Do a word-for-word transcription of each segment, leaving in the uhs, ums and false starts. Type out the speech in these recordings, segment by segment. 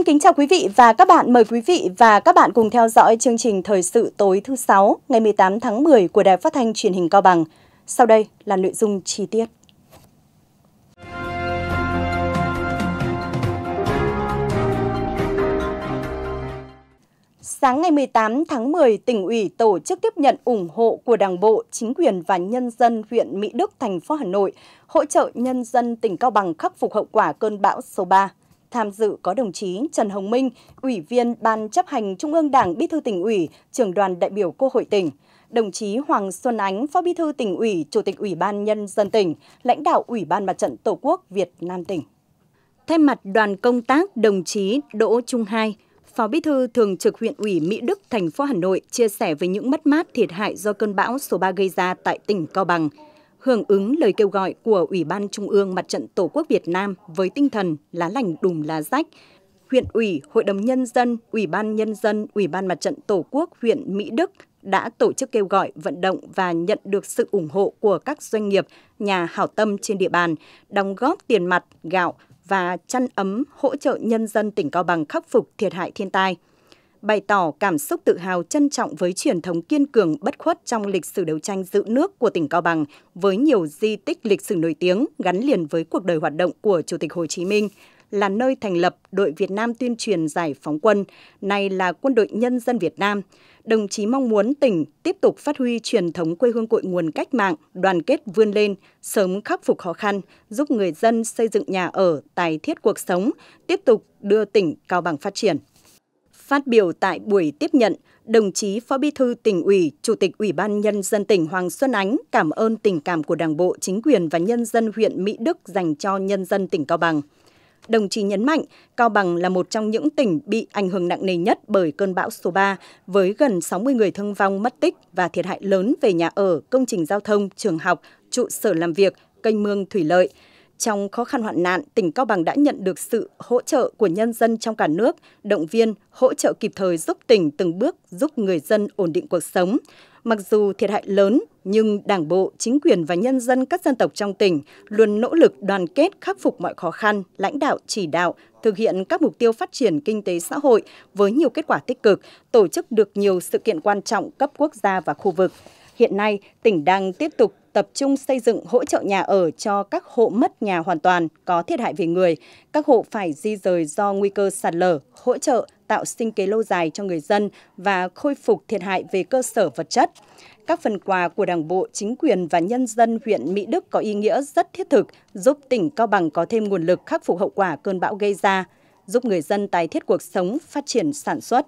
Xin kính chào quý vị và các bạn. Mời quý vị và các bạn cùng theo dõi chương trình Thời sự tối thứ sáu ngày mười tám tháng mười của Đài Phát thanh Truyền hình Cao Bằng. Sau đây là nội dung chi tiết. Sáng ngày mười tám tháng mười, tỉnh ủy tổ chức tiếp nhận ủng hộ của Đảng bộ, chính quyền và nhân dân huyện Mỹ Đức, thành phố Hà Nội, hỗ trợ nhân dân tỉnh Cao Bằng khắc phục hậu quả cơn bão số ba. Tham dự có đồng chí Trần Hồng Minh, Ủy viên Ban chấp hành Trung ương Đảng, Bí thư tỉnh ủy, Trưởng đoàn đại biểu Quốc hội tỉnh, đồng chí Hoàng Xuân Ánh, Phó Bí thư tỉnh ủy, Chủ tịch Ủy ban Nhân dân tỉnh, lãnh đạo Ủy ban Mặt trận Tổ quốc Việt Nam tỉnh. Thay mặt đoàn công tác, đồng chí Đỗ Trung Hai, Phó Bí thư Thường trực huyện ủy Mỹ Đức, thành phố Hà Nội chia sẻ về những mất mát thiệt hại do cơn bão số ba gây ra tại tỉnh Cao Bằng. Hưởng ứng lời kêu gọi của Ủy ban Trung ương Mặt trận Tổ quốc Việt Nam với tinh thần lá lành đùm lá rách, huyện ủy, Hội đồng Nhân dân, Ủy ban Nhân dân, Ủy ban Mặt trận Tổ quốc huyện Mỹ Đức đã tổ chức kêu gọi, vận động và nhận được sự ủng hộ của các doanh nghiệp, nhà hảo tâm trên địa bàn, đóng góp tiền mặt, gạo và chăn ấm hỗ trợ nhân dân tỉnh Cao Bằng khắc phục thiệt hại thiên tai. Bày tỏ cảm xúc tự hào trân trọng với truyền thống kiên cường bất khuất trong lịch sử đấu tranh giữ nước của tỉnh Cao Bằng với nhiều di tích lịch sử nổi tiếng gắn liền với cuộc đời hoạt động của Chủ tịch Hồ Chí Minh, là nơi thành lập đội Việt Nam tuyên truyền giải phóng quân, nay là Quân đội Nhân dân Việt Nam. Đồng chí mong muốn tỉnh tiếp tục phát huy truyền thống quê hương cội nguồn cách mạng, đoàn kết vươn lên, sớm khắc phục khó khăn, giúp người dân xây dựng nhà ở, tài thiết cuộc sống, tiếp tục đưa tỉnh Cao Bằng phát triển. Phát biểu tại buổi tiếp nhận, đồng chí Phó Bí thư tỉnh ủy, Chủ tịch Ủy ban Nhân dân tỉnh Hoàng Xuân Ánh cảm ơn tình cảm của Đảng bộ, chính quyền và nhân dân huyện Mỹ Đức dành cho nhân dân tỉnh Cao Bằng. Đồng chí nhấn mạnh, Cao Bằng là một trong những tỉnh bị ảnh hưởng nặng nề nhất bởi cơn bão số ba, với gần sáu mươi người thương vong mất tích và thiệt hại lớn về nhà ở, công trình giao thông, trường học, trụ sở làm việc, kênh mương thủy lợi. Trong khó khăn hoạn nạn, tỉnh Cao Bằng đã nhận được sự hỗ trợ của nhân dân trong cả nước, động viên, hỗ trợ kịp thời giúp tỉnh từng bước giúp người dân ổn định cuộc sống. Mặc dù thiệt hại lớn, nhưng Đảng bộ, chính quyền và nhân dân các dân tộc trong tỉnh luôn nỗ lực đoàn kết khắc phục mọi khó khăn, lãnh đạo chỉ đạo, thực hiện các mục tiêu phát triển kinh tế xã hội với nhiều kết quả tích cực, tổ chức được nhiều sự kiện quan trọng cấp quốc gia và khu vực. Hiện nay, tỉnh đang tiếp tục tập trung xây dựng hỗ trợ nhà ở cho các hộ mất nhà hoàn toàn, có thiệt hại về người, các hộ phải di rời do nguy cơ sạt lở, hỗ trợ tạo sinh kế lâu dài cho người dân và khôi phục thiệt hại về cơ sở vật chất. Các phần quà của Đảng bộ, chính quyền và nhân dân huyện Mỹ Đức có ý nghĩa rất thiết thực, giúp tỉnh Cao Bằng có thêm nguồn lực khắc phục hậu quả cơn bão gây ra, giúp người dân tái thiết cuộc sống, phát triển sản xuất.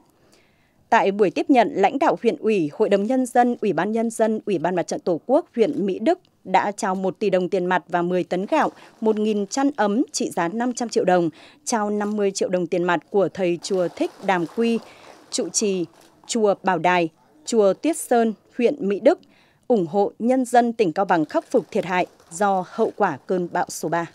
Tại buổi tiếp nhận, lãnh đạo huyện ủy, Hội đồng Nhân dân, Ủy ban Nhân dân, Ủy ban Mặt trận Tổ quốc huyện Mỹ Đức đã trao một tỷ đồng tiền mặt và mười tấn gạo, một nghìn chăn ấm trị giá năm trăm triệu đồng, trao năm mươi triệu đồng tiền mặt của thầy chùa Thích Đàm Quy, trụ trì chùa Bảo Đài, chùa Tuyết Sơn, huyện Mỹ Đức, ủng hộ nhân dân tỉnh Cao Bằng khắc phục thiệt hại do hậu quả cơn bão số ba.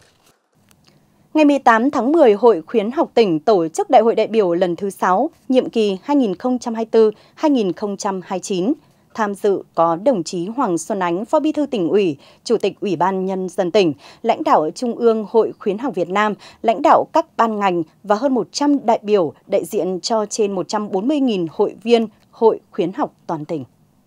Ngày mười tám tháng mười, Hội Khuyến học tỉnh tổ chức Đại hội đại biểu lần thứ sáu, nhiệm kỳ hai nghìn không trăm hai mươi tư đến hai nghìn không trăm hai mươi chín. Tham dự có đồng chí Hoàng Xuân Ánh, Phó Bí thư tỉnh ủy, Chủ tịch Ủy ban Nhân dân tỉnh, lãnh đạo Trung ương Hội Khuyến học Việt Nam, lãnh đạo các ban ngành và hơn một trăm đại biểu đại diện cho trên một trăm bốn mươi nghìn hội viên Hội Khuyến học toàn tỉnh.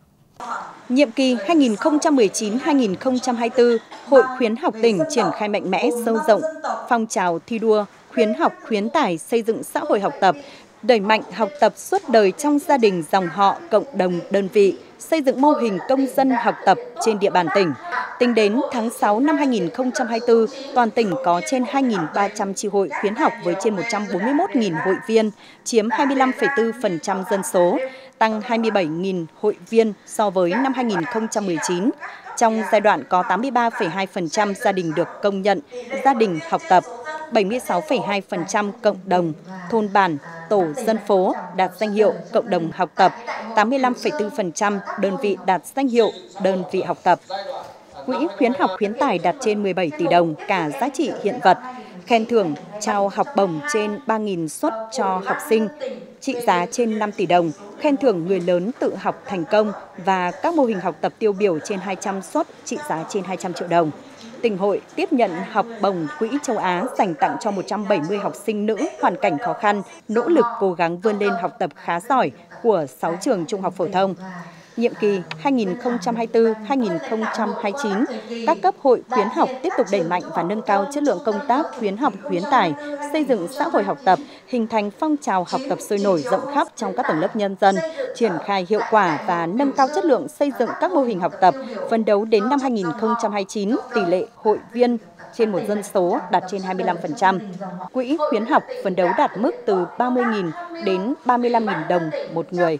Nhiệm kỳ hai nghìn không trăm mười chín đến hai nghìn không trăm hai mươi tư, Hội Khuyến học tỉnh triển khai mạnh mẽ sâu rộng phong trào thi đua, khuyến học, khuyến tài, xây dựng xã hội học tập, đẩy mạnh học tập suốt đời trong gia đình, dòng họ, cộng đồng, đơn vị, xây dựng mô hình công dân học tập trên địa bàn tỉnh. Tính đến tháng sáu năm hai nghìn không trăm hai mươi tư, toàn tỉnh có trên hai nghìn ba trăm chi hội khuyến học với trên một trăm bốn mươi mốt nghìn hội viên, chiếm hai mươi lăm phẩy bốn phần trăm dân số, tăng hai mươi bảy nghìn hội viên so với năm hai nghìn không trăm mười chín. Trong giai đoạn có tám mươi ba phẩy hai phần trăm gia đình được công nhận gia đình học tập, bảy mươi sáu phẩy hai phần trăm cộng đồng, thôn bản, tổ dân phố đạt danh hiệu cộng đồng học tập, tám mươi lăm phẩy bốn phần trăm đơn vị đạt danh hiệu đơn vị học tập. Quỹ khuyến học khuyến tài đạt trên mười bảy tỷ đồng cả giá trị hiện vật, khen thưởng trao học bổng trên ba nghìn suất cho học sinh, trị giá trên năm tỷ đồng, khen thưởng người lớn tự học thành công và các mô hình học tập tiêu biểu trên hai trăm suất trị giá trên hai trăm triệu đồng. tỉnh hội tiếp nhận học bổng Quỹ Châu Á dành tặng cho một trăm bảy mươi học sinh nữ hoàn cảnh khó khăn, nỗ lực cố gắng vươn lên học tập khá giỏi của sáu trường trung học phổ thông. Nhiệm kỳ hai nghìn không trăm hai mươi tư đến hai nghìn không trăm hai mươi chín, các cấp hội khuyến học tiếp tục đẩy mạnh và nâng cao chất lượng công tác khuyến học khuyến tài, xây dựng xã hội học tập, hình thành phong trào học tập sôi nổi rộng khắp trong các tầng lớp nhân dân, triển khai hiệu quả và nâng cao chất lượng xây dựng các mô hình học tập, phấn đấu đến năm hai nghìn không trăm hai mươi chín, tỷ lệ hội viên trên một dân số đạt trên hai mươi lăm phần trăm. Quỹ khuyến học phấn đấu đạt mức từ ba mươi nghìn đến ba mươi lăm nghìn đồng một người.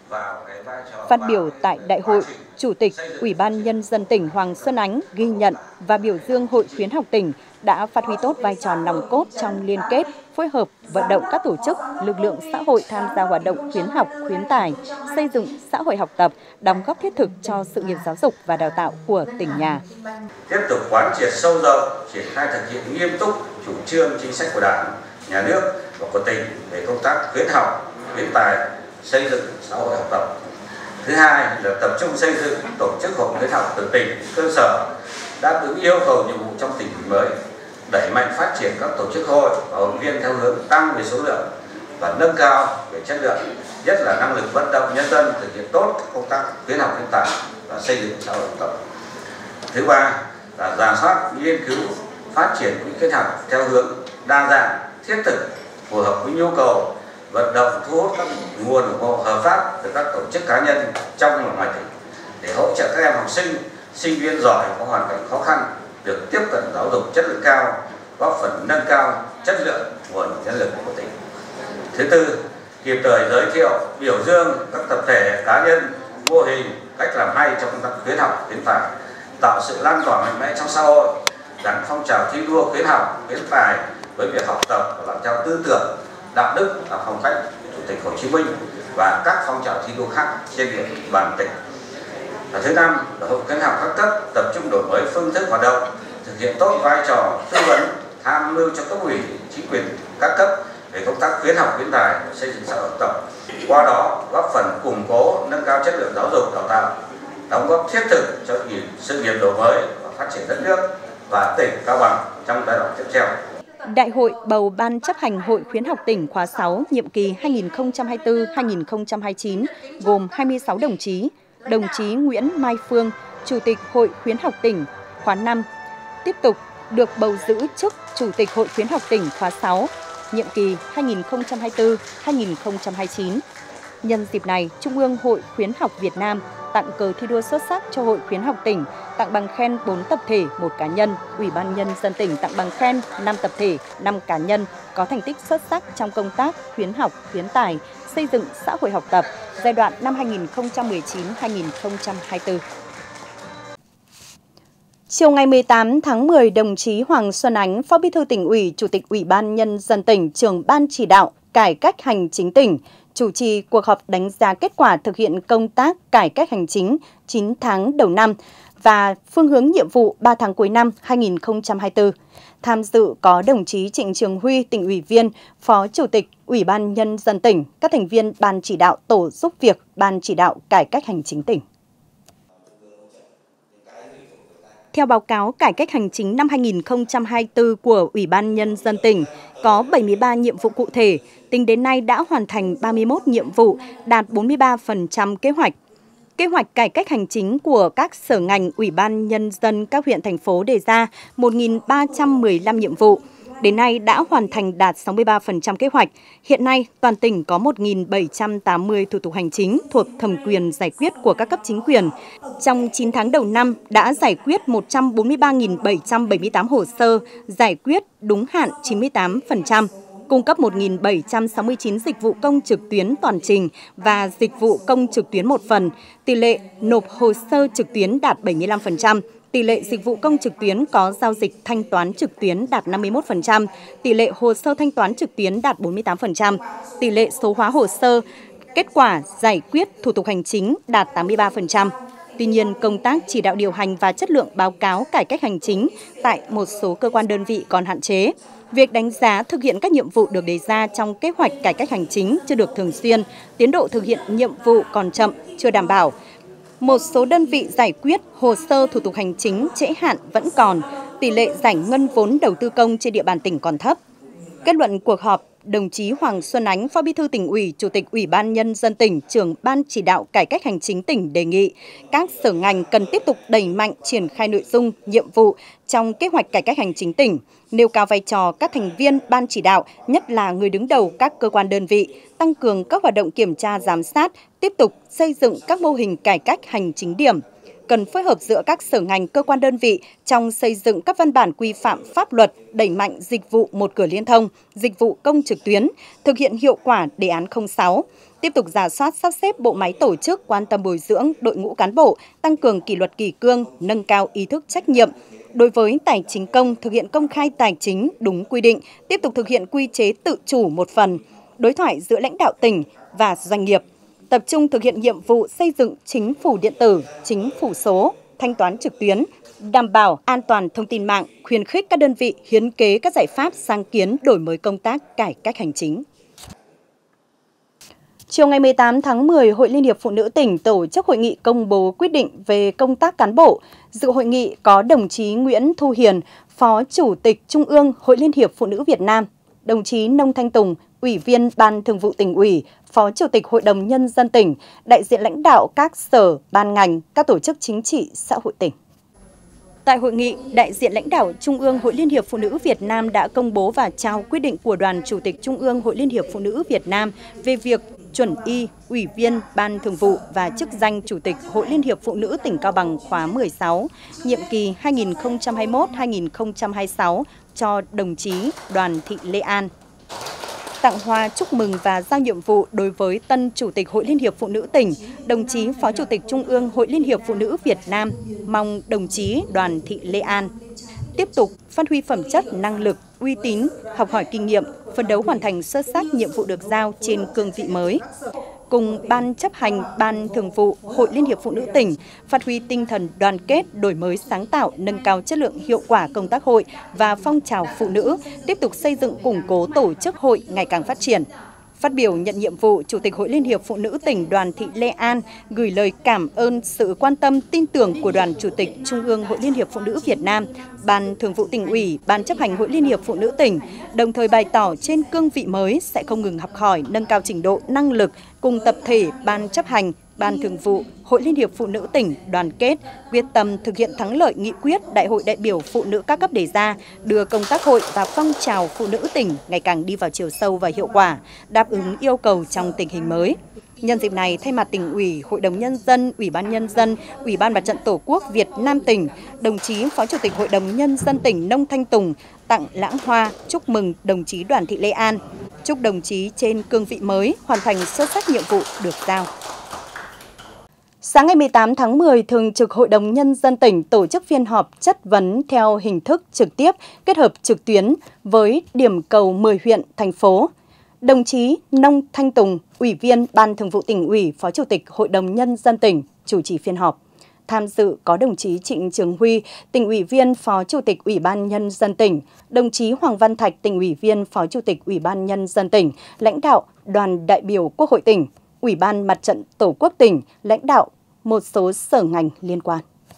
Phát biểu tại đại hội, Chủ tịch Ủy ban Nhân dân tỉnh Hoàng Xuân Ánh ghi nhận và biểu dương Hội khuyến học tỉnh đã phát huy tốt vai trò nòng cốt trong liên kết, phối hợp, vận động các tổ chức, lực lượng xã hội tham gia hoạt động khuyến học, khuyến tài, xây dựng xã hội học tập, đóng góp thiết thực cho sự nghiệp giáo dục và đào tạo của tỉnh nhà. Tiếp tục quán triệt sâu rộng, triển khai thực hiện nghiêm túc chủ trương chính sách của Đảng, Nhà nước và của tỉnh về công tác khuyến học, khuyến tài, xây dựng xã hội học tập. Thứ hai là tập trung xây dựng tổ chức hội khuyến học từ tỉnh, cơ sở đáp ứng yêu cầu nhiệm vụ trong tình hình mới, đẩy mạnh phát triển các tổ chức hội và hội viên theo hướng tăng về số lượng và nâng cao về chất lượng, nhất là năng lực vận động nhân dân thực hiện tốt công tác khuyến học khuyến tài và xây dựng xã hội học tập. Thứ ba là rà soát, nghiên cứu, phát triển quỹ khuyến học theo hướng đa dạng, thiết thực, phù hợp với nhu cầu, vận động thu hút các nguồn ủng hộ hợp pháp từ các tổ chức cá nhân trong và ngoài tỉnh để hỗ trợ các em học sinh, sinh viên giỏi có hoàn cảnh khó khăn được tiếp cận giáo dục chất lượng cao, góp phần nâng cao chất lượng nguồn nhân lực của tỉnh. Thứ tư, kịp thời giới thiệu, biểu dương các tập thể, cá nhân, mô hình, cách làm hay trong công tác khuyến học, khuyến tài, tạo sự lan tỏa mạnh mẽ trong xã hội, gắn phong trào thi đua khuyến học, khuyến tài với việc học tập và làm theo tư tưởng, đạo đức và phong cách Chủ tịch Hồ Chí Minh và các phong trào thi đua khác trên địa bàn tỉnh. Và thứ năm là hội khuyến học các cấp tập trung đổi mới phương thức hoạt động, thực hiện tốt vai trò tư vấn, tham mưu cho cấp ủy, chính quyền các cấp về công tác khuyến học khuyến tài, xây dựng xã hội học tập. Qua đó góp phần củng cố, nâng cao chất lượng giáo dục đào tạo, đóng góp thiết thực cho sự nghiệp đổi mới và phát triển đất nước và tỉnh Cao Bằng trong giai đoạn tiếp theo. Đại hội bầu Ban chấp hành Hội khuyến học tỉnh khóa sáu, nhiệm kỳ hai nghìn không trăm hai mươi tư đến hai nghìn không trăm hai mươi chín, gồm hai mươi sáu đồng chí. Đồng chí Nguyễn Mai Phương, Chủ tịch Hội khuyến học tỉnh khóa năm, tiếp tục được bầu giữ chức Chủ tịch Hội khuyến học tỉnh khóa sáu, nhiệm kỳ hai nghìn không trăm hai mươi tư đến hai nghìn không trăm hai mươi chín. Nhân dịp này, Trung ương Hội khuyến học Việt Nam tặng cờ thi đua xuất sắc cho Hội khuyến học tỉnh, tặng bằng khen bốn tập thể, một cá nhân. Ủy ban Nhân dân tỉnh tặng bằng khen năm tập thể, năm cá nhân có thành tích xuất sắc trong công tác khuyến học, khuyến tài, xây dựng xã hội học tập giai đoạn năm hai nghìn không trăm mười chín đến hai nghìn không trăm hai mươi tư. Chiều ngày mười tám tháng mười, đồng chí Hoàng Xuân Ánh, Phó Bí thư Tỉnh ủy, Chủ tịch Ủy ban Nhân dân tỉnh, Trưởng Ban chỉ đạo cải cách hành chính tỉnh, chủ trì cuộc họp đánh giá kết quả thực hiện công tác cải cách hành chính chín tháng đầu năm và phương hướng nhiệm vụ ba tháng cuối năm hai nghìn không trăm hai mươi tư. Tham dự có đồng chí Trịnh Trường Huy, Tỉnh ủy viên, Phó Chủ tịch Ủy ban Nhân dân tỉnh, các thành viên Ban chỉ đạo tổ giúp việc Ban chỉ đạo cải cách hành chính tỉnh. Theo báo cáo cải cách hành chính năm hai nghìn không trăm hai mươi tư của Ủy ban Nhân dân tỉnh, có bảy mươi ba nhiệm vụ cụ thể, tính đến nay đã hoàn thành ba mươi mốt nhiệm vụ, đạt bốn mươi ba phần trăm kế hoạch. Kế hoạch cải cách hành chính của các sở ngành, Ủy ban Nhân dân các huyện, thành phố đề ra một nghìn ba trăm mười lăm nhiệm vụ. Đến nay đã hoàn thành đạt sáu mươi ba phần trăm kế hoạch. Hiện nay, toàn tỉnh có một nghìn bảy trăm tám mươi thủ tục hành chính thuộc thẩm quyền giải quyết của các cấp chính quyền. Trong chín tháng đầu năm đã giải quyết một trăm bốn mươi ba nghìn bảy trăm bảy mươi tám hồ sơ, giải quyết đúng hạn chín mươi tám phần trăm. Cung cấp một nghìn bảy trăm sáu mươi chín dịch vụ công trực tuyến toàn trình và dịch vụ công trực tuyến một phần. Tỷ lệ nộp hồ sơ trực tuyến đạt bảy mươi lăm phần trăm. Tỷ lệ dịch vụ công trực tuyến có giao dịch thanh toán trực tuyến đạt năm mươi mốt phần trăm, tỷ lệ hồ sơ thanh toán trực tuyến đạt bốn mươi tám phần trăm, tỷ lệ số hóa hồ sơ, kết quả giải quyết thủ tục hành chính đạt tám mươi ba phần trăm. Tuy nhiên, công tác chỉ đạo điều hành và chất lượng báo cáo cải cách hành chính tại một số cơ quan đơn vị còn hạn chế. Việc đánh giá thực hiện các nhiệm vụ được đề ra trong kế hoạch cải cách hành chính chưa được thường xuyên, tiến độ thực hiện nhiệm vụ còn chậm, chưa đảm bảo. Một số đơn vị giải quyết hồ sơ thủ tục hành chính trễ hạn vẫn còn. tỷ lệ giải ngân vốn đầu tư công trên địa bàn tỉnh còn thấp. Kết luận cuộc họp, đồng chí Hoàng Xuân Ánh, Phó Bí thư Tỉnh ủy, Chủ tịch Ủy ban Nhân dân tỉnh, trưởng Ban chỉ đạo cải cách hành chính tỉnh đề nghị các sở ngành cần tiếp tục đẩy mạnh triển khai nội dung, nhiệm vụ trong kế hoạch cải cách hành chính tỉnh, nêu cao vai trò các thành viên Ban chỉ đạo, nhất là người đứng đầu các cơ quan đơn vị, tăng cường các hoạt động kiểm tra giám sát, tiếp tục xây dựng các mô hình cải cách hành chính điểm. Cần phối hợp giữa các sở ngành, cơ quan đơn vị trong xây dựng các văn bản quy phạm pháp luật, đẩy mạnh dịch vụ một cửa liên thông, dịch vụ công trực tuyến, thực hiện hiệu quả đề án không sáu, tiếp tục rà soát sắp xếp bộ máy tổ chức, quan tâm bồi dưỡng đội ngũ cán bộ, tăng cường kỷ luật kỷ cương, nâng cao ý thức trách nhiệm. Đối với tài chính công, thực hiện công khai tài chính đúng quy định, tiếp tục thực hiện quy chế tự chủ một phần, đối thoại giữa lãnh đạo tỉnh và doanh nghiệp. Tập trung thực hiện nhiệm vụ xây dựng chính phủ điện tử, chính phủ số, thanh toán trực tuyến, đảm bảo an toàn thông tin mạng, khuyến khích các đơn vị hiến kế các giải pháp sáng kiến đổi mới công tác cải cách hành chính. Chiều ngày mười tám tháng mười, Hội Liên hiệp Phụ nữ tỉnh tổ chức hội nghị công bố quyết định về công tác cán bộ. Dự hội nghị có đồng chí Nguyễn Thu Hiền, Phó Chủ tịch Trung ương Hội Liên hiệp Phụ nữ Việt Nam, đồng chí Nông Thanh Tùng, Ủy viên Ban Thường vụ Tỉnh ủy, Phó Chủ tịch Hội đồng Nhân dân tỉnh, đại diện lãnh đạo các sở, ban ngành, các tổ chức chính trị, xã hội tỉnh. Tại hội nghị, đại diện lãnh đạo Trung ương Hội Liên hiệp Phụ nữ Việt Nam đã công bố và trao quyết định của Đoàn Chủ tịch Trung ương Hội Liên hiệp Phụ nữ Việt Nam về việc chuẩn y, Ủy viên Ban Thường vụ và chức danh Chủ tịch Hội Liên hiệp Phụ nữ tỉnh Cao Bằng khóa mười sáu, nhiệm kỳ hai nghìn không trăm hai mươi mốt đến hai nghìn không trăm hai mươi sáu cho đồng chí Đoàn Thị Lê An. Tặng hoa chúc mừng và giao nhiệm vụ đối với tân Chủ tịch Hội Liên hiệp Phụ nữ tỉnh, đồng chí Phó Chủ tịch Trung ương Hội Liên hiệp Phụ nữ Việt Nam, mong đồng chí Đoàn Thị Lê An tiếp tục phát huy phẩm chất, năng lực, uy tín, học hỏi kinh nghiệm, phấn đấu hoàn thành xuất sắc nhiệm vụ được giao trên cương vị mới. Cùng Ban chấp hành, Ban Thường vụ Hội Liên hiệp Phụ nữ tỉnh phát huy tinh thần đoàn kết, đổi mới sáng tạo, nâng cao chất lượng hiệu quả công tác hội và phong trào phụ nữ, tiếp tục xây dựng củng cố tổ chức hội ngày càng phát triển. Phát biểu nhận nhiệm vụ, Chủ tịch Hội Liên hiệp Phụ nữ tỉnh Đoàn Thị Lê An gửi lời cảm ơn sự quan tâm, tin tưởng của Đoàn Chủ tịch Trung ương Hội Liên hiệp Phụ nữ Việt Nam, Ban Thường vụ Tỉnh ủy, Ban chấp hành Hội Liên hiệp Phụ nữ tỉnh, đồng thời bày tỏ trên cương vị mới sẽ không ngừng học hỏi, nâng cao trình độ, năng lực cùng tập thể Ban chấp hành, Ban Thường vụ Hội Liên hiệp Phụ nữ tỉnh đoàn kết, quyết tâm thực hiện thắng lợi nghị quyết Đại hội đại biểu phụ nữ các cấp đề ra, đưa công tác hội và phong trào phụ nữ tỉnh ngày càng đi vào chiều sâu và hiệu quả, đáp ứng yêu cầu trong tình hình mới. Nhân dịp này, thay mặt Tỉnh ủy, Hội đồng Nhân dân, Ủy ban Nhân dân, Ủy ban Mặt trận Tổ quốc Việt Nam tỉnh, đồng chí Phó Chủ tịch Hội đồng Nhân dân tỉnh Nông Thanh Tùng tặng lãng hoa chúc mừng đồng chí Đoàn Thị Lê An, chúc đồng chí trên cương vị mới hoàn thành xuất sắc nhiệm vụ được giao. Sáng ngày mười tám tháng mười, Thường trực Hội đồng Nhân dân tỉnh tổ chức phiên họp chất vấn theo hình thức trực tiếp kết hợp trực tuyến với điểm cầu mười huyện, thành phố. Đồng chí Nông Thanh Tùng, Ủy viên Ban Thường vụ Tỉnh ủy, Phó Chủ tịch Hội đồng Nhân dân tỉnh, chủ trì phiên họp. Tham dự có đồng chí Trịnh Trường Huy, Tỉnh ủy viên, Phó Chủ tịch Ủy ban Nhân dân tỉnh, đồng chí Hoàng Văn Thạch, Tỉnh ủy viên, Phó Chủ tịch Ủy ban Nhân dân tỉnh, lãnh đạo đoàn đại biểu Quốc hội tỉnh, Ủy ban Mặt trận Tổ quốc tỉnh, lãnh đạo một số sở ngành liên quan.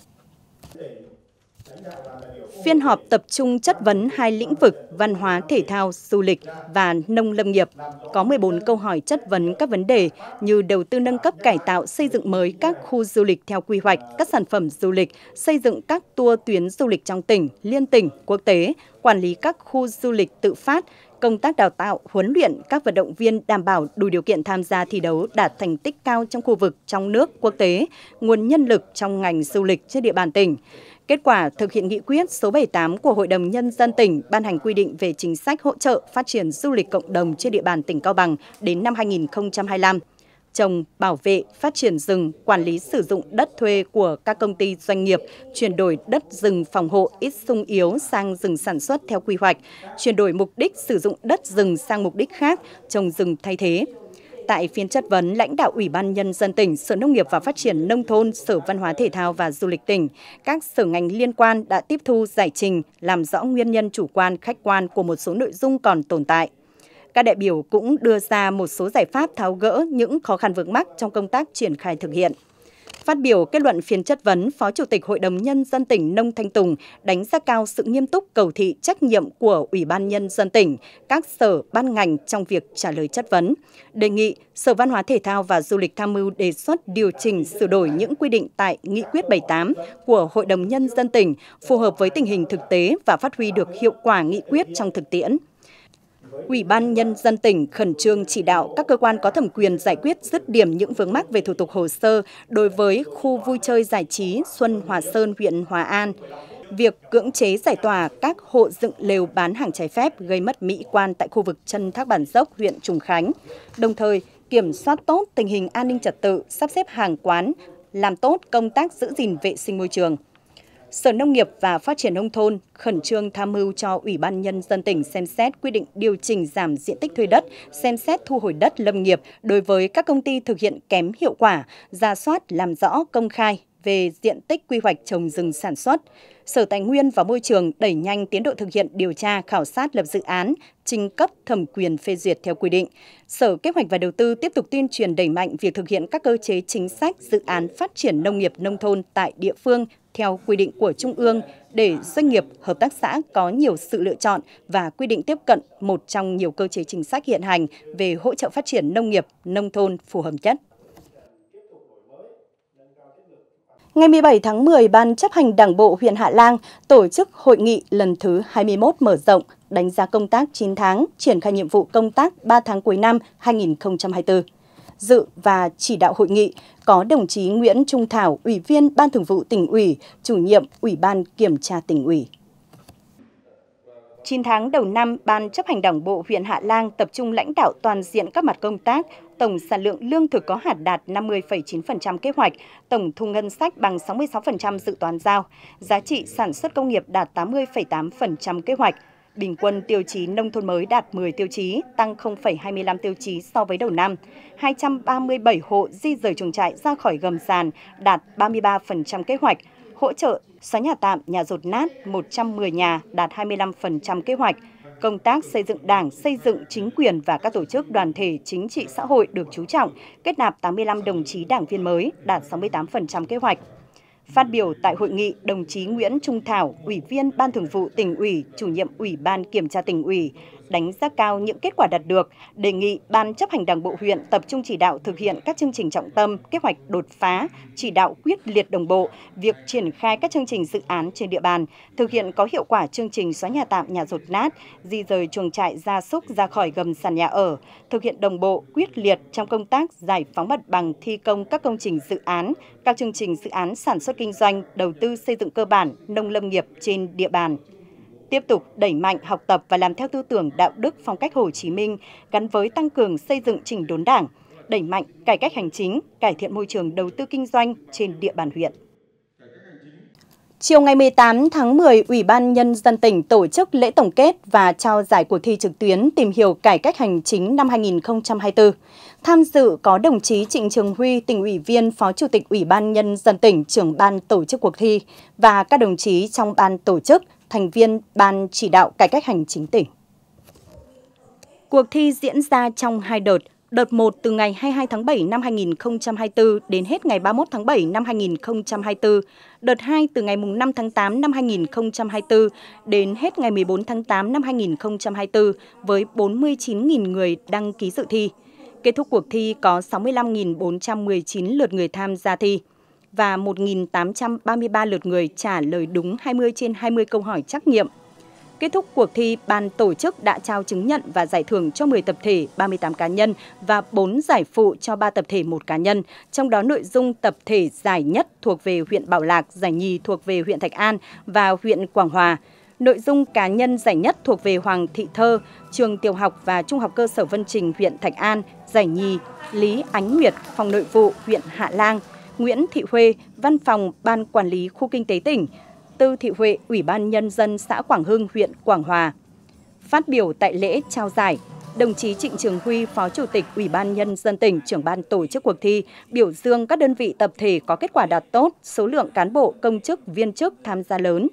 Phiên họp tập trung chất vấn hai lĩnh vực văn hóa, thể thao, du lịch và nông lâm nghiệp. Có mười bốn câu hỏi chất vấn các vấn đề như đầu tư nâng cấp cải tạo, xây dựng mới các khu du lịch theo quy hoạch, các sản phẩm du lịch, xây dựng các tour tuyến du lịch trong tỉnh, liên tỉnh, quốc tế, quản lý các khu du lịch tự phát, công tác đào tạo, huấn luyện các vận động viên đảm bảo đủ điều kiện tham gia thi đấu đạt thành tích cao trong khu vực, trong nước, quốc tế, nguồn nhân lực trong ngành du lịch trên địa bàn tỉnh. Kết quả thực hiện nghị quyết số bảy mươi tám của Hội đồng Nhân dân tỉnh ban hành quy định về chính sách hỗ trợ phát triển du lịch cộng đồng trên địa bàn tỉnh Cao Bằng đến năm hai nghìn không trăm hai mươi lăm. Trồng, bảo vệ, phát triển rừng, quản lý sử dụng đất thuê của các công ty doanh nghiệp, chuyển đổi đất rừng phòng hộ ít sung yếu sang rừng sản xuất theo quy hoạch, chuyển đổi mục đích sử dụng đất rừng sang mục đích khác, trồng rừng thay thế. Tại phiên chất vấn, lãnh đạo Ủy ban Nhân dân tỉnh, Sở Nông nghiệp và Phát triển Nông thôn, Sở Văn hóa Thể thao và Du lịch tỉnh, các sở ngành liên quan đã tiếp thu giải trình, làm rõ nguyên nhân chủ quan, khách quan của một số nội dung còn tồn tại. Các đại biểu cũng đưa ra một số giải pháp tháo gỡ những khó khăn vướng mắc trong công tác triển khai thực hiện. Phát biểu kết luận phiên chất vấn, Phó Chủ tịch Hội đồng Nhân dân tỉnh Nông Thanh Tùng đánh giá cao sự nghiêm túc, cầu thị, trách nhiệm của Ủy ban Nhân dân tỉnh, các sở ban ngành trong việc trả lời chất vấn. Đề nghị Sở Văn hóa Thể thao và Du lịch tham mưu đề xuất điều chỉnh, sửa đổi những quy định tại Nghị quyết bảy mươi tám của Hội đồng Nhân dân tỉnh phù hợp với tình hình thực tế và phát huy được hiệu quả nghị quyết trong thực tiễn. Ủy ban Nhân dân tỉnh khẩn trương chỉ đạo các cơ quan có thẩm quyền giải quyết dứt điểm những vướng mắc về thủ tục hồ sơ đối với khu vui chơi giải trí Xuân Hòa Sơn, huyện Hòa An. Việc cưỡng chế giải tỏa các hộ dựng lều bán hàng trái phép gây mất mỹ quan tại khu vực chân Thác Bản Dốc, huyện Trùng Khánh. Đồng thời, kiểm soát tốt tình hình an ninh trật tự, sắp xếp hàng quán, làm tốt công tác giữ gìn vệ sinh môi trường. Sở Nông nghiệp và Phát triển Nông thôn khẩn trương tham mưu cho Ủy ban Nhân dân tỉnh xem xét quy định điều chỉnh giảm diện tích thuê đất, xem xét thu hồi đất lâm nghiệp đối với các công ty thực hiện kém hiệu quả, rà soát làm rõ công khai về diện tích quy hoạch trồng rừng sản xuất. Sở Tài nguyên và Môi trường đẩy nhanh tiến độ thực hiện điều tra, khảo sát lập dự án, trình cấp thẩm quyền phê duyệt theo quy định. Sở Kế hoạch và Đầu tư tiếp tục tuyên truyền đẩy mạnh việc thực hiện các cơ chế chính sách, dự án phát triển nông nghiệp nông thôn tại địa phương theo quy định của Trung ương để doanh nghiệp, hợp tác xã có nhiều sự lựa chọn và quy định tiếp cận một trong nhiều cơ chế chính sách hiện hành về hỗ trợ phát triển nông nghiệp nông thôn phù hợp nhất. Ngày mười bảy tháng mười, Ban chấp hành Đảng bộ huyện Hạ Lan tổ chức hội nghị lần thứ hai mươi mốt mở rộng, đánh giá công tác chín tháng, triển khai nhiệm vụ công tác ba tháng cuối năm hai nghìn không trăm hai mươi tư. Dự và chỉ đạo hội nghị có đồng chí Nguyễn Trung Thảo, Ủy viên Ban Thường vụ Tỉnh ủy, Chủ nhiệm Ủy ban Kiểm tra Tỉnh ủy. chín tháng đầu năm, Ban chấp hành Đảng bộ huyện Hạ Lan tập trung lãnh đạo toàn diện các mặt công tác, tổng sản lượng lương thực có hạt đạt năm mươi phẩy chín phần trăm kế hoạch, tổng thu ngân sách bằng sáu mươi sáu phần trăm dự toán giao, giá trị sản xuất công nghiệp đạt tám mươi phẩy tám phần trăm kế hoạch. Bình quân tiêu chí nông thôn mới đạt mười tiêu chí, tăng không phẩy hai mươi lăm tiêu chí so với đầu năm. hai trăm ba mươi bảy hộ di rời chuồng trại ra khỏi gầm sàn, đạt ba mươi ba phần trăm kế hoạch. Hỗ trợ xóa nhà tạm, nhà dột nát một trăm mười nhà, đạt hai mươi lăm phần trăm kế hoạch. Công tác xây dựng Đảng, xây dựng chính quyền và các tổ chức đoàn thể chính trị xã hội được chú trọng, kết nạp tám mươi lăm đồng chí đảng viên mới, đạt sáu mươi tám phần trăm kế hoạch. Phát biểu tại hội nghị, đồng chí Nguyễn Trung Thảo, Ủy viên Ban Thường vụ Tỉnh ủy, Chủ nhiệm Ủy ban Kiểm tra Tỉnh ủy, đánh giá cao những kết quả đạt được, đề nghị Ban chấp hành Đảng bộ huyện tập trung chỉ đạo thực hiện các chương trình trọng tâm, kế hoạch đột phá, chỉ đạo quyết liệt đồng bộ, việc triển khai các chương trình dự án trên địa bàn, thực hiện có hiệu quả chương trình xóa nhà tạm, nhà dột nát, di rời chuồng trại gia súc ra khỏi gầm sàn nhà ở, thực hiện đồng bộ, quyết liệt trong công tác giải phóng mặt bằng thi công các công trình dự án, các chương trình dự án sản xuất kinh doanh, đầu tư xây dựng cơ bản, nông lâm nghiệp trên địa bàn. Tiếp tục đẩy mạnh học tập và làm theo tư tưởng đạo đức phong cách Hồ Chí Minh gắn với tăng cường xây dựng chỉnh đốn Đảng, đẩy mạnh cải cách hành chính, cải thiện môi trường đầu tư kinh doanh trên địa bàn huyện. Chiều ngày mười tám tháng mười, Ủy ban Nhân dân tỉnh tổ chức lễ tổng kết và trao giải cuộc thi trực tuyến tìm hiểu cải cách hành chính năm hai nghìn không trăm hai mươi tư. Tham dự có đồng chí Trịnh Trường Huy, Tỉnh ủy viên, Phó Chủ tịch Ủy ban Nhân dân tỉnh, trưởng ban tổ chức cuộc thi và các đồng chí trong ban tổ chức, thành viên Ban chỉ đạo cải cách hành chính tỉnh. Cuộc thi diễn ra trong hai đợt. Đợt một từ ngày hai mươi hai tháng bảy năm hai nghìn không trăm hai mươi tư đến hết ngày ba mươi mốt tháng bảy năm hai nghìn không trăm hai mươi tư. Đợt hai từ ngày năm tháng tám năm hai nghìn không trăm hai mươi tư đến hết ngày mười bốn tháng tám năm hai nghìn không trăm hai mươi tư với bốn mươi chín nghìn người đăng ký dự thi. Kết thúc cuộc thi có sáu mươi lăm nghìn bốn trăm mười chín lượt người tham gia thi và một nghìn tám trăm ba mươi ba lượt người trả lời đúng hai mươi trên hai mươi câu hỏi trắc nghiệm. Kết thúc cuộc thi, ban tổ chức đã trao chứng nhận và giải thưởng cho mười tập thể, ba mươi tám cá nhân và bốn giải phụ cho ba tập thể, một cá nhân. Trong đó nội dung tập thể giải nhất thuộc về huyện Bảo Lạc, giải nhì thuộc về huyện Thạch An và huyện Quảng Hòa. Nội dung cá nhân giải nhất thuộc về Hoàng Thị Thơ, trường tiểu học và trung học cơ sở Vân Trình, huyện Thạch An. Giải nhì Lý Ánh Nguyệt, phòng nội vụ, huyện Hạ Lan. Nguyễn Thị Huê, văn phòng Ban Quản lý Khu Kinh tế tỉnh. Tư Thị Huệ, Ủy ban Nhân dân xã Quảng Hưng, huyện Quảng Hòa. Phát biểu tại lễ trao giải, đồng chí Trịnh Trường Huy, Phó Chủ tịch Ủy ban Nhân dân tỉnh, trưởng ban tổ chức cuộc thi, biểu dương các đơn vị tập thể có kết quả đạt tốt, số lượng cán bộ, công chức, viên chức tham gia lớn.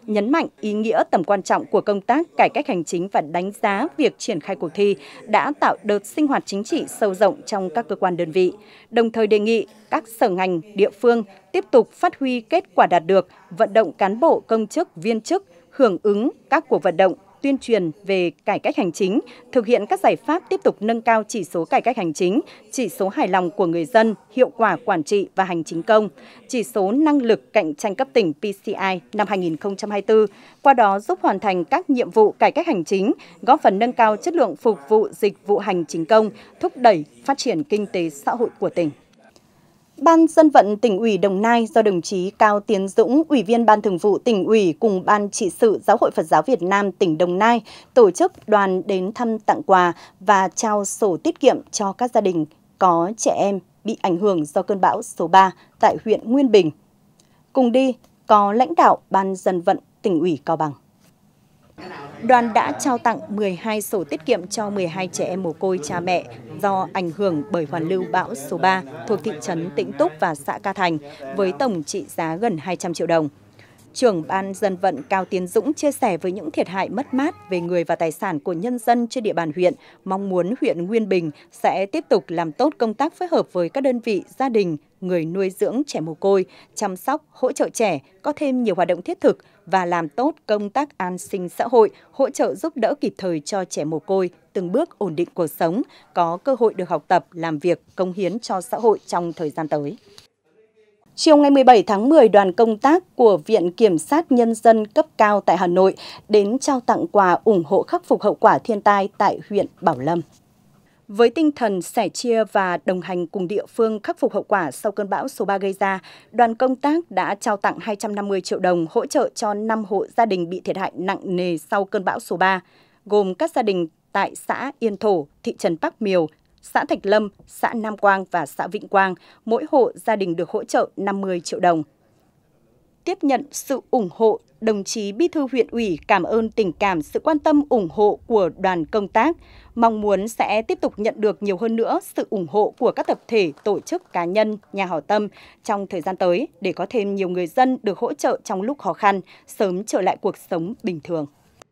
nhấn mạnh ý nghĩa tầm quan trọng của công tác cải cách hành chính và đánh giá việc triển khai cuộc thi đã tạo đợt sinh hoạt chính trị sâu rộng trong các cơ quan đơn vị, đồng thời đề nghị các sở ngành, địa phương tiếp tục phát huy kết quả đạt được, vận động cán bộ, công chức, viên chức hưởng ứng các cuộc vận động, tuyên truyền về cải cách hành chính, thực hiện các giải pháp tiếp tục nâng cao chỉ số cải cách hành chính, chỉ số hài lòng của người dân, hiệu quả quản trị và hành chính công, chỉ số năng lực cạnh tranh cấp tỉnh P C I năm hai nghìn không trăm hai mươi tư, qua đó giúp hoàn thành các nhiệm vụ cải cách hành chính, góp phần nâng cao chất lượng phục vụ dịch vụ hành chính công, thúc đẩy phát triển kinh tế xã hội của tỉnh. Ban Dân vận Tỉnh ủy Đồng Nai do đồng chí Cao Tiến Dũng, Ủy viên Ban Thường vụ Tỉnh ủy cùng Ban Trị sự Giáo hội Phật giáo Việt Nam tỉnh Đồng Nai tổ chức đoàn đến thăm, tặng quà và trao sổ tiết kiệm cho các gia đình có trẻ em bị ảnh hưởng do cơn bão số ba tại huyện Nguyên Bình. Cùng đi có lãnh đạo Ban Dân vận Tỉnh ủy Cao Bằng. Đoàn đã trao tặng mười hai sổ tiết kiệm cho mười hai trẻ em mồ côi cha mẹ do ảnh hưởng bởi hoàn lưu bão số ba thuộc thị trấn Tĩnh Túc và xã Ca Thành với tổng trị giá gần hai trăm triệu đồng. Trưởng Ban Dân vận Cao Tiến Dũng chia sẻ với những thiệt hại mất mát về người và tài sản của nhân dân trên địa bàn huyện, mong muốn huyện Nguyên Bình sẽ tiếp tục làm tốt công tác phối hợp với các đơn vị, gia đình, người nuôi dưỡng trẻ mồ côi, chăm sóc, hỗ trợ trẻ, có thêm nhiều hoạt động thiết thực và làm tốt công tác an sinh xã hội, hỗ trợ giúp đỡ kịp thời cho trẻ mồ côi, từng bước ổn định cuộc sống, có cơ hội được học tập, làm việc, cống hiến cho xã hội trong thời gian tới. Chiều ngày mười bảy tháng mười, đoàn công tác của Viện Kiểm sát Nhân dân cấp cao tại Hà Nội đến trao tặng quà ủng hộ khắc phục hậu quả thiên tai tại huyện Bảo Lâm. Với tinh thần sẻ chia và đồng hành cùng địa phương khắc phục hậu quả sau cơn bão số ba gây ra, đoàn công tác đã trao tặng hai trăm năm mươi triệu đồng hỗ trợ cho năm hộ gia đình bị thiệt hại nặng nề sau cơn bão số ba, gồm các gia đình tại xã Yên Thổ, thị trấn Bắc Miều, xã Thạch Lâm, xã Nam Quang và xã Vĩnh Quang. Mỗi hộ gia đình được hỗ trợ năm mươi triệu đồng. Tiếp nhận sự ủng hộ, đồng chí Bí thư huyện ủy cảm ơn tình cảm, sự quan tâm ủng hộ của đoàn công tác, mong muốn sẽ tiếp tục nhận được nhiều hơn nữa sự ủng hộ của các tập thể, tổ chức, cá nhân, nhà hảo tâm trong thời gian tới để có thêm nhiều người dân được hỗ trợ trong lúc khó khăn, sớm trở lại cuộc sống bình thường.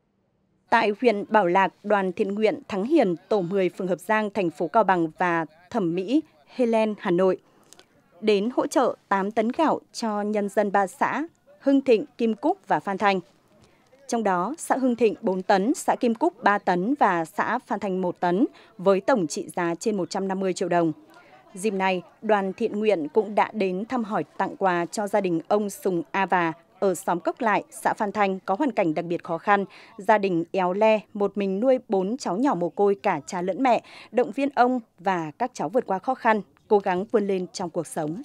Tại huyện Bảo Lạc, đoàn thiện nguyện Thắng Hiền, tổ mười, phường Hợp Giang, thành phố Cao Bằng và Thẩm Mỹ, Helen, Hà Nội đến hỗ trợ tám tấn gạo cho nhân dân ba xã Hưng Thịnh, Kim Cúc và Phan Thanh. Trong đó, xã Hưng Thịnh bốn tấn, xã Kim Cúc ba tấn và xã Phan Thanh một tấn với tổng trị giá trên một trăm năm mươi triệu đồng. Dịp này, đoàn thiện nguyện cũng đã đến thăm hỏi, tặng quà cho gia đình ông Sùng A Và ở xóm Cốc Lại, xã Phan Thanh có hoàn cảnh đặc biệt khó khăn, gia đình éo le, một mình nuôi bốn cháu nhỏ mồ côi cả cha lẫn mẹ, động viên ông và các cháu vượt qua khó khăn, cố gắng vươn lên trong cuộc sống.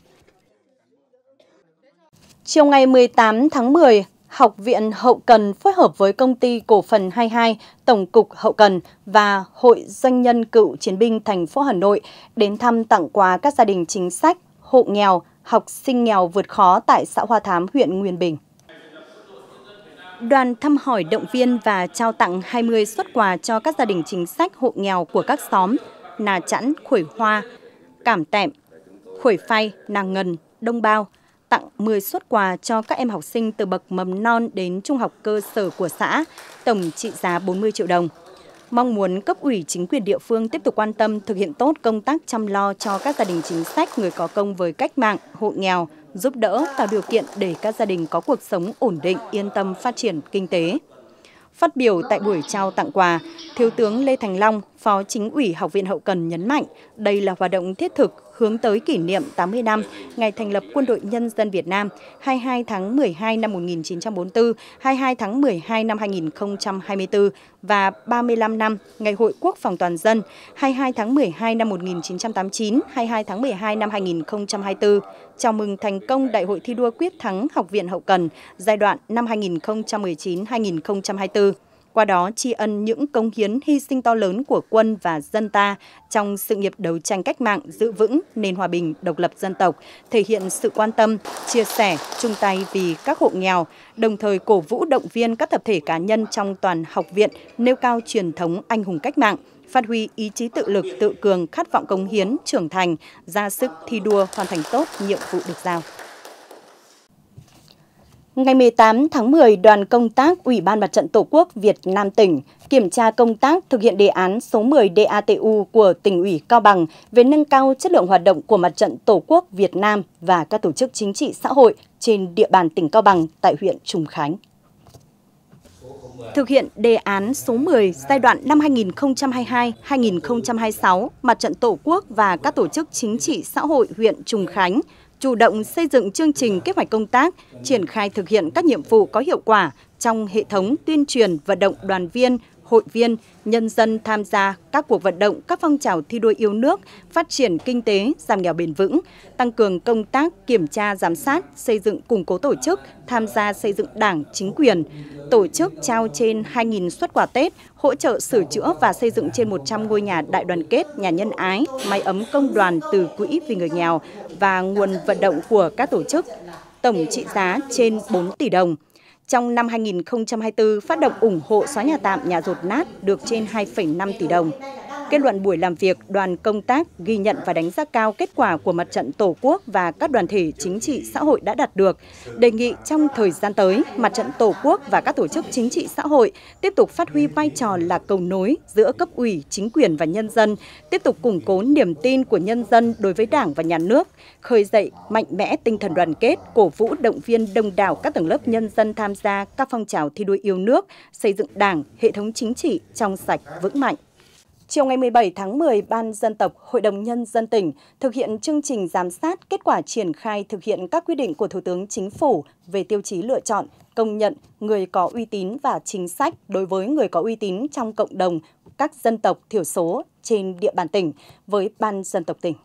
Chiều ngày mười tám tháng mười, Học viện Hậu cần phối hợp với Công ty Cổ phần hai mươi hai, Tổng cục Hậu cần và Hội Doanh nhân Cựu chiến binh thành phố Hà Nội đến thăm, tặng quà các gia đình chính sách, hộ nghèo, học sinh nghèo vượt khó tại xã Hoa Thám, huyện Nguyên Bình. Đoàn thăm hỏi, động viên và trao tặng hai mươi suất quà cho các gia đình chính sách, hộ nghèo của các xóm Nà Chẵn, Khuổi Hoa, Cảm Tẹm, Khuổi Phay, Nàng Ngần, Đông Bao, tặng mười suất quà cho các em học sinh từ bậc mầm non đến trung học cơ sở của xã, tổng trị giá bốn mươi triệu đồng. Mong muốn cấp ủy chính quyền địa phương tiếp tục quan tâm thực hiện tốt công tác chăm lo cho các gia đình chính sách, người có công với cách mạng, hộ nghèo, giúp đỡ, tạo điều kiện để các gia đình có cuộc sống ổn định, yên tâm phát triển kinh tế. Phát biểu tại buổi trao tặng quà, Thiếu tướng Lê Thành Long, Phó Chính ủy Học viện Hậu cần nhấn mạnh đây là hoạt động thiết thực hướng tới kỷ niệm tám mươi năm ngày thành lập Quân đội Nhân dân Việt Nam hai mươi hai tháng mười hai năm một nghìn chín trăm bốn mươi tư, hai mươi hai tháng mười hai năm hai nghìn không trăm hai mươi tư và ba mươi lăm năm Ngày Hội Quốc phòng toàn dân hai mươi hai tháng mười hai năm một nghìn chín trăm tám mươi chín, hai mươi hai tháng mười hai năm hai nghìn không trăm hai mươi tư. Chào mừng thành công Đại hội thi đua quyết thắng Học viện Hậu cần giai đoạn năm hai nghìn không trăm mười chín đến hai nghìn không trăm hai mươi tư. Qua đó tri ân những cống hiến, hy sinh to lớn của quân và dân ta trong sự nghiệp đấu tranh cách mạng, giữ vững nền hòa bình, độc lập dân tộc, thể hiện sự quan tâm, chia sẻ, chung tay vì các hộ nghèo, đồng thời cổ vũ động viên các tập thể cá nhân trong toàn học viện nêu cao truyền thống anh hùng cách mạng, phát huy ý chí tự lực, tự cường, khát vọng cống hiến, trưởng thành, ra sức thi đua hoàn thành tốt nhiệm vụ được giao. Ngày mười tám tháng mười, đoàn công tác Ủy ban Mặt trận Tổ quốc Việt Nam tỉnh kiểm tra công tác thực hiện đề án số mười D A T U của tỉnh ủy Cao Bằng về nâng cao chất lượng hoạt động của Mặt trận Tổ quốc Việt Nam và các tổ chức chính trị xã hội trên địa bàn tỉnh Cao Bằng tại huyện Trùng Khánh. Thực hiện đề án số mười giai đoạn năm hai nghìn không trăm hai mươi hai đến hai nghìn không trăm hai mươi sáu, Mặt trận Tổ quốc và các tổ chức chính trị xã hội huyện Trùng Khánh chủ động xây dựng chương trình kế hoạch công tác, triển khai thực hiện các nhiệm vụ có hiệu quả trong hệ thống tuyên truyền vận động đoàn viên, hội viên, nhân dân tham gia các cuộc vận động, các phong trào thi đua yêu nước, phát triển kinh tế, giảm nghèo bền vững, tăng cường công tác kiểm tra giám sát, xây dựng củng cố tổ chức, tham gia xây dựng Đảng, chính quyền, tổ chức trao trên hai nghìn suất quà Tết, hỗ trợ sửa chữa và xây dựng trên một trăm ngôi nhà đại đoàn kết, nhà nhân ái, mái ấm công đoàn từ quỹ vì người nghèo và nguồn vận động của các tổ chức, tổng trị giá trên bốn tỷ đồng. Trong năm hai nghìn không trăm hai mươi tư, phát động ủng hộ xóa nhà tạm, nhà dột nát được trên hai phẩy năm tỷ đồng. Kết luận buổi làm việc, đoàn công tác ghi nhận và đánh giá cao kết quả của Mặt trận Tổ quốc và các đoàn thể chính trị xã hội đã đạt được. Đề nghị trong thời gian tới, Mặt trận Tổ quốc và các tổ chức chính trị xã hội tiếp tục phát huy vai trò là cầu nối giữa cấp ủy, chính quyền và nhân dân, tiếp tục củng cố niềm tin của nhân dân đối với Đảng và Nhà nước, khơi dậy mạnh mẽ tinh thần đoàn kết, cổ vũ động viên đông đảo các tầng lớp nhân dân tham gia các phong trào thi đua yêu nước, xây dựng Đảng, hệ thống chính trị trong sạch, vững mạnh. Chiều ngày mười bảy tháng mười, Ban Dân tộc Hội đồng Nhân dân tỉnh thực hiện chương trình giám sát kết quả triển khai thực hiện các quy định của Thủ tướng Chính phủ về tiêu chí lựa chọn, công nhận người có uy tín và chính sách đối với người có uy tín trong cộng đồng các dân tộc thiểu số trên địa bàn tỉnh với Ban Dân tộc tỉnh.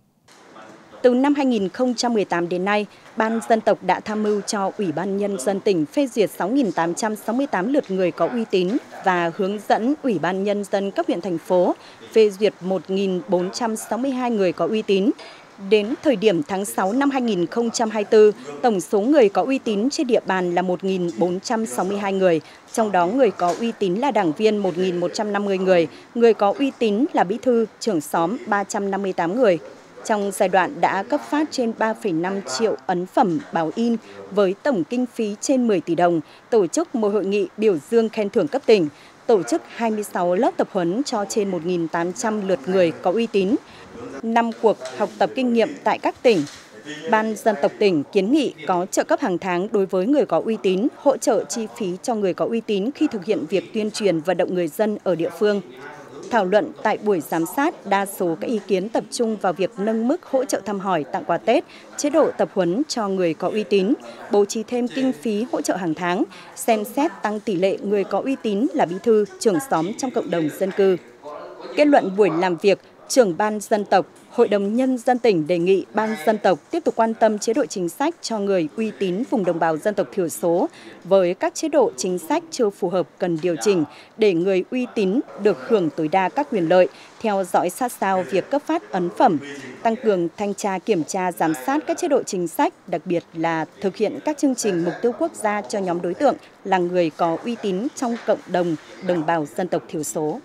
Từ năm hai nghìn không trăm mười tám đến nay, Ban Dân tộc đã tham mưu cho Ủy ban Nhân dân tỉnh phê duyệt sáu nghìn tám trăm sáu mươi tám lượt người có uy tín và hướng dẫn Ủy ban Nhân dân cấp huyện thành phố phê duyệt một nghìn bốn trăm sáu mươi hai người có uy tín. Đến thời điểm tháng sáu năm hai nghìn không trăm hai mươi tư, tổng số người có uy tín trên địa bàn là một nghìn bốn trăm sáu mươi hai người, trong đó người có uy tín là đảng viên một nghìn một trăm năm mươi người, người có uy tín là bí thư, trưởng xóm ba trăm năm mươi tám người. Trong giai đoạn đã cấp phát trên ba phẩy năm triệu ấn phẩm báo in với tổng kinh phí trên mười tỷ đồng, tổ chức một hội nghị biểu dương khen thưởng cấp tỉnh, tổ chức hai mươi sáu lớp tập huấn cho trên một nghìn tám trăm lượt người có uy tín, năm cuộc học tập kinh nghiệm tại các tỉnh. Ban Dân tộc tỉnh kiến nghị có trợ cấp hàng tháng đối với người có uy tín, hỗ trợ chi phí cho người có uy tín khi thực hiện việc tuyên truyền vận động người dân ở địa phương. Thảo luận tại buổi giám sát, đa số các ý kiến tập trung vào việc nâng mức hỗ trợ thăm hỏi, tặng quà Tết, chế độ tập huấn cho người có uy tín, bố trí thêm kinh phí hỗ trợ hàng tháng, xem xét tăng tỷ lệ người có uy tín là bí thư, trưởng xóm trong cộng đồng dân cư. Kết luận buổi làm việc, Trưởng Ban Dân tộc, Hội đồng Nhân dân tỉnh đề nghị Ban Dân tộc tiếp tục quan tâm chế độ chính sách cho người uy tín vùng đồng bào dân tộc thiểu số với các chế độ chính sách chưa phù hợp cần điều chỉnh để người uy tín được hưởng tối đa các quyền lợi, theo dõi sát sao việc cấp phát ấn phẩm, tăng cường thanh tra kiểm tra giám sát các chế độ chính sách, đặc biệt là thực hiện các chương trình mục tiêu quốc gia cho nhóm đối tượng là người có uy tín trong cộng đồng đồng bào dân tộc thiểu số.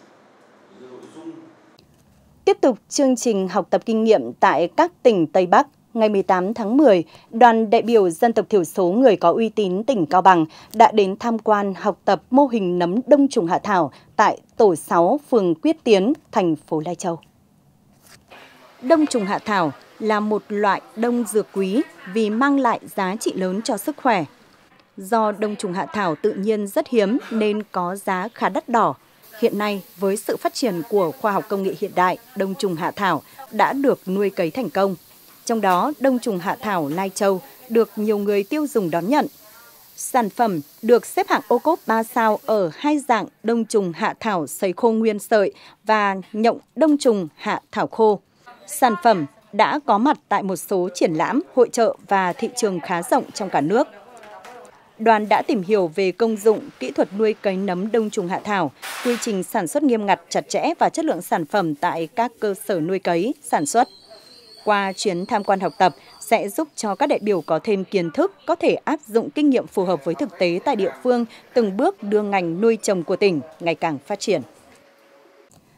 Tiếp tục chương trình học tập kinh nghiệm tại các tỉnh Tây Bắc, ngày mười tám tháng mười, đoàn đại biểu dân tộc thiểu số người có uy tín tỉnh Cao Bằng đã đến tham quan học tập mô hình nấm đông trùng hạ thảo tại tổ sáu, phường Quyết Tiến, thành phố Lai Châu. Đông trùng hạ thảo là một loại đông dược quý vì mang lại giá trị lớn cho sức khỏe. Do đông trùng hạ thảo tự nhiên rất hiếm nên có giá khá đắt đỏ. Hiện nay, với sự phát triển của khoa học công nghệ hiện đại, đông trùng hạ thảo đã được nuôi cấy thành công. Trong đó, đông trùng hạ thảo Lai Châu được nhiều người tiêu dùng đón nhận. Sản phẩm được xếp hạng ô cốp ba sao ở hai dạng đông trùng hạ thảo sấy khô nguyên sợi và nhộng đông trùng hạ thảo khô. Sản phẩm đã có mặt tại một số triển lãm, hội chợ và thị trường khá rộng trong cả nước. Đoàn đã tìm hiểu về công dụng, kỹ thuật nuôi cấy nấm đông trùng hạ thảo, quy trình sản xuất nghiêm ngặt, chặt chẽ và chất lượng sản phẩm tại các cơ sở nuôi cấy, sản xuất. Qua chuyến tham quan học tập sẽ giúp cho các đại biểu có thêm kiến thức, có thể áp dụng kinh nghiệm phù hợp với thực tế tại địa phương, từng bước đưa ngành nuôi trồng của tỉnh ngày càng phát triển.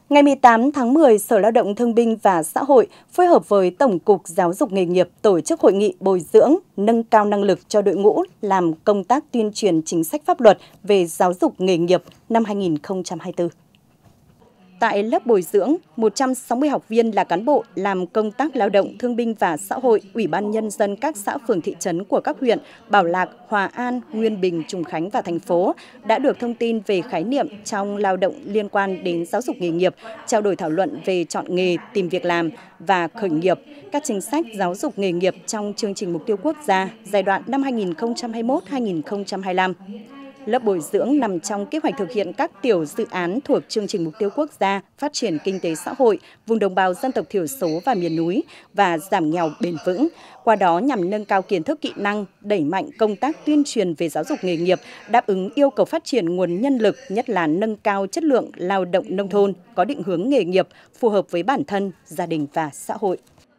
Ngày mười tám tháng mười, Sở Lao động Thương binh và Xã hội phối hợp với Tổng cục Giáo dục nghề nghiệp tổ chức hội nghị bồi dưỡng, nâng cao năng lực cho đội ngũ làm công tác tuyên truyền chính sách pháp luật về giáo dục nghề nghiệp năm hai nghìn không trăm hai mươi tư. Tại lớp bồi dưỡng, một trăm sáu mươi học viên là cán bộ làm công tác lao động, thương binh và xã hội, Ủy ban Nhân dân các xã phường thị trấn của các huyện Bảo Lạc, Hòa An, Nguyên Bình, Trùng Khánh và thành phố đã được thông tin về khái niệm trong lao động liên quan đến giáo dục nghề nghiệp, trao đổi thảo luận về chọn nghề, tìm việc làm và khởi nghiệp, các chính sách giáo dục nghề nghiệp trong chương trình mục tiêu quốc gia giai đoạn năm hai nghìn không trăm hai mươi mốt đến hai nghìn không trăm hai mươi lăm. Lớp bồi dưỡng nằm trong kế hoạch thực hiện các tiểu dự án thuộc chương trình mục tiêu quốc gia phát triển kinh tế xã hội, vùng đồng bào dân tộc thiểu số và miền núi và giảm nghèo bền vững. Qua đó nhằm nâng cao kiến thức kỹ năng, đẩy mạnh công tác tuyên truyền về giáo dục nghề nghiệp, đáp ứng yêu cầu phát triển nguồn nhân lực, nhất là nâng cao chất lượng lao động nông thôn, có định hướng nghề nghiệp phù hợp với bản thân, gia đình và xã hội.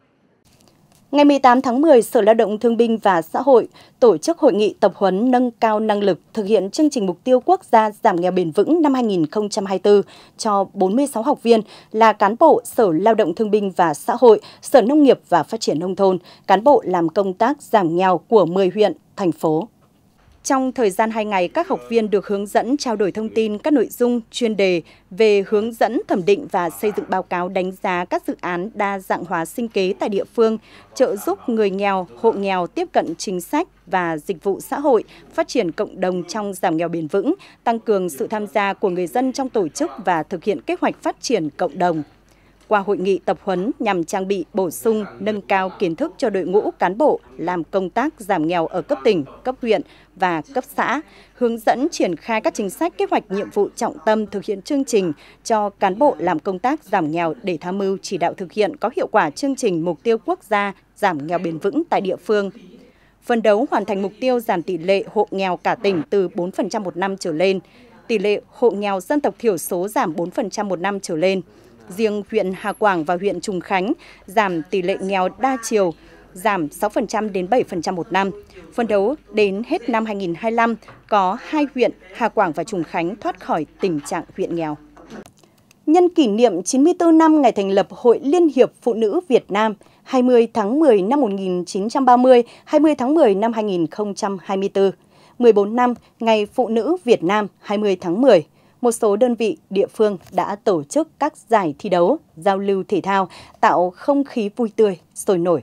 Ngày mười tám tháng mười, Sở Lao động Thương binh và Xã hội tổ chức hội nghị tập huấn nâng cao năng lực thực hiện chương trình mục tiêu quốc gia giảm nghèo bền vững năm hai nghìn không trăm hai mươi tư cho bốn mươi sáu học viên là cán bộ Sở Lao động Thương binh và Xã hội, Sở Nông nghiệp và Phát triển Nông thôn, cán bộ làm công tác giảm nghèo của mười huyện, thành phố. Trong thời gian hai ngày, các học viên được hướng dẫn trao đổi thông tin các nội dung chuyên đề về hướng dẫn thẩm định và xây dựng báo cáo đánh giá các dự án đa dạng hóa sinh kế tại địa phương, trợ giúp người nghèo, hộ nghèo tiếp cận chính sách và dịch vụ xã hội, phát triển cộng đồng trong giảm nghèo bền vững, tăng cường sự tham gia của người dân trong tổ chức và thực hiện kế hoạch phát triển cộng đồng. Qua hội nghị tập huấn nhằm trang bị, bổ sung, nâng cao kiến thức cho đội ngũ cán bộ làm công tác giảm nghèo ở cấp tỉnh, cấp huyện và cấp xã, hướng dẫn triển khai các chính sách, kế hoạch, nhiệm vụ trọng tâm thực hiện chương trình cho cán bộ làm công tác giảm nghèo để tham mưu chỉ đạo thực hiện có hiệu quả chương trình mục tiêu quốc gia giảm nghèo bền vững tại địa phương. Phấn đấu hoàn thành mục tiêu giảm tỷ lệ hộ nghèo cả tỉnh từ bốn phần trăm một năm trở lên, tỷ lệ hộ nghèo dân tộc thiểu số giảm bốn phần trăm một năm trở lên. Riêng huyện Hà Quảng và huyện Trùng Khánh giảm tỷ lệ nghèo đa chiều, giảm sáu phần trăm đến bảy phần trăm một năm. Phấn đấu đến hết năm hai nghìn không trăm hai mươi lăm, có hai huyện Hà Quảng và Trùng Khánh thoát khỏi tình trạng huyện nghèo. Nhân kỷ niệm chín mươi tư năm ngày thành lập Hội Liên hiệp Phụ nữ Việt Nam, hai mươi tháng mười năm một nghìn chín trăm ba mươi, hai mươi tháng mười năm hai nghìn không trăm hai mươi tư, mười bốn năm Ngày Phụ nữ Việt Nam, hai mươi tháng mười. Một số đơn vị, địa phương đã tổ chức các giải thi đấu, giao lưu thể thao, tạo không khí vui tươi, sôi nổi.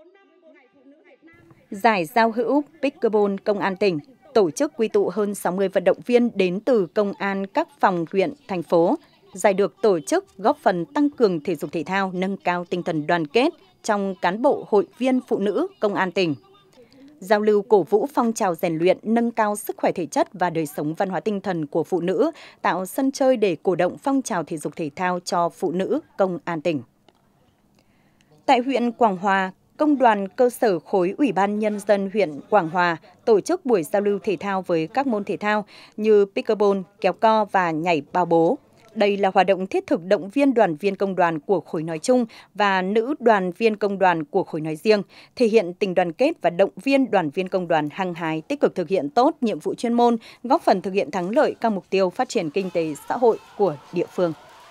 Giải giao hữu Pickleball Công an tỉnh tổ chức quy tụ hơn sáu mươi vận động viên đến từ công an các phòng huyện, thành phố. Giải được tổ chức góp phần tăng cường thể dục thể thao, nâng cao tinh thần đoàn kết trong cán bộ hội viên phụ nữ Công an tỉnh. Giao lưu cổ vũ phong trào rèn luyện, nâng cao sức khỏe thể chất và đời sống văn hóa tinh thần của phụ nữ, tạo sân chơi để cổ động phong trào thể dục thể thao cho phụ nữ Công an tỉnh. Tại huyện Quảng Hòa, Công đoàn cơ sở khối Ủy ban Nhân dân huyện Quảng Hòa tổ chức buổi giao lưu thể thao với các môn thể thao như pickleball, kéo co và nhảy bao bố. Đây là hoạt động thiết thực động viên đoàn viên công đoàn của khối nói chung và nữ đoàn viên công đoàn của khối nói riêng, thể hiện tình đoàn kết và động viên đoàn viên công đoàn hăng hái tích cực thực hiện tốt nhiệm vụ chuyên môn, góp phần thực hiện thắng lợi các mục tiêu phát triển kinh tế xã hội của địa phương.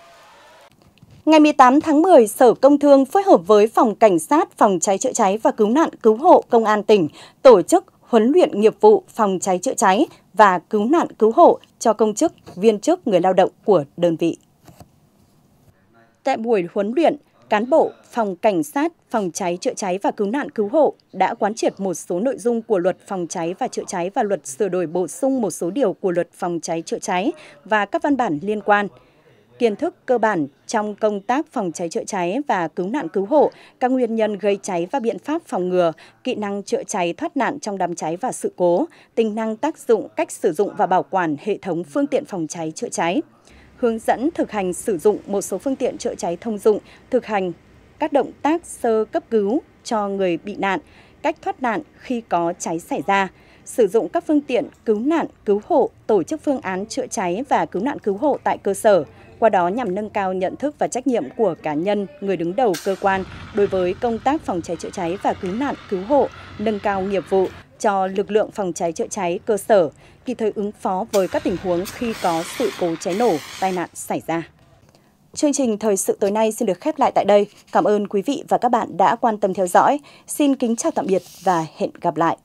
Ngày mười tám tháng mười, Sở Công Thương phối hợp với Phòng Cảnh sát, Phòng cháy chữa cháy và Cứu nạn Cứu hộ Công an tỉnh tổ chức huấn luyện nghiệp vụ phòng cháy chữa cháy và cứu nạn cứu hộ cho công chức, viên chức, người lao động của đơn vị. Tại buổi huấn luyện, cán bộ Phòng Cảnh sát, Phòng cháy chữa cháy và Cứu nạn cứu hộ đã quán triệt một số nội dung của Luật Phòng cháy và Chữa cháy và Luật sửa đổi bổ sung một số điều của Luật Phòng cháy chữa cháy và các văn bản liên quan. Kiến thức cơ bản trong công tác phòng cháy chữa cháy và cứu nạn cứu hộ, các nguyên nhân gây cháy và biện pháp phòng ngừa, kỹ năng chữa cháy thoát nạn trong đám cháy và sự cố, tính năng tác dụng, cách sử dụng và bảo quản hệ thống phương tiện phòng cháy chữa cháy. Hướng dẫn thực hành sử dụng một số phương tiện chữa cháy thông dụng, thực hành các động tác sơ cấp cứu cho người bị nạn, cách thoát nạn khi có cháy xảy ra, sử dụng các phương tiện cứu nạn, cứu hộ, tổ chức phương án chữa cháy và cứu nạn cứu hộ tại cơ sở, qua đó nhằm nâng cao nhận thức và trách nhiệm của cá nhân, người đứng đầu cơ quan đối với công tác phòng cháy chữa cháy và cứu nạn cứu hộ, nâng cao nghiệp vụ cho lực lượng phòng cháy chữa cháy cơ sở, kịp thời ứng phó với các tình huống khi có sự cố cháy nổ, tai nạn xảy ra. Chương trình thời sự tối nay xin được khép lại tại đây. Cảm ơn quý vị và các bạn đã quan tâm theo dõi. Xin kính chào tạm biệt và hẹn gặp lại.